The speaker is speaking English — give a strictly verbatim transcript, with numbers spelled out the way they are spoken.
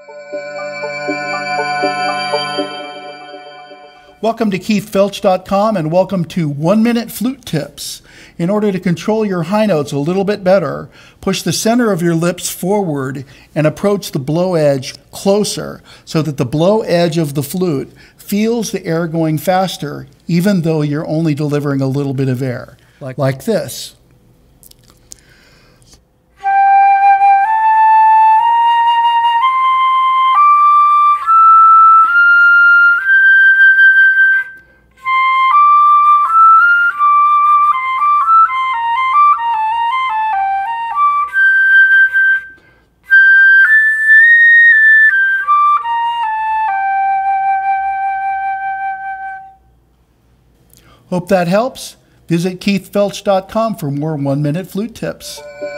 Welcome to Keith Felch dot com and welcome to One Minute Flute Tips. In order to control your high notes a little bit better, push the center of your lips forward and approach the blow edge closer so that the blow edge of the flute feels the air going faster even though you're only delivering a little bit of air. Like, like this. Hope that helps. Visit Keith Felch dot com for more one-minute flute tips.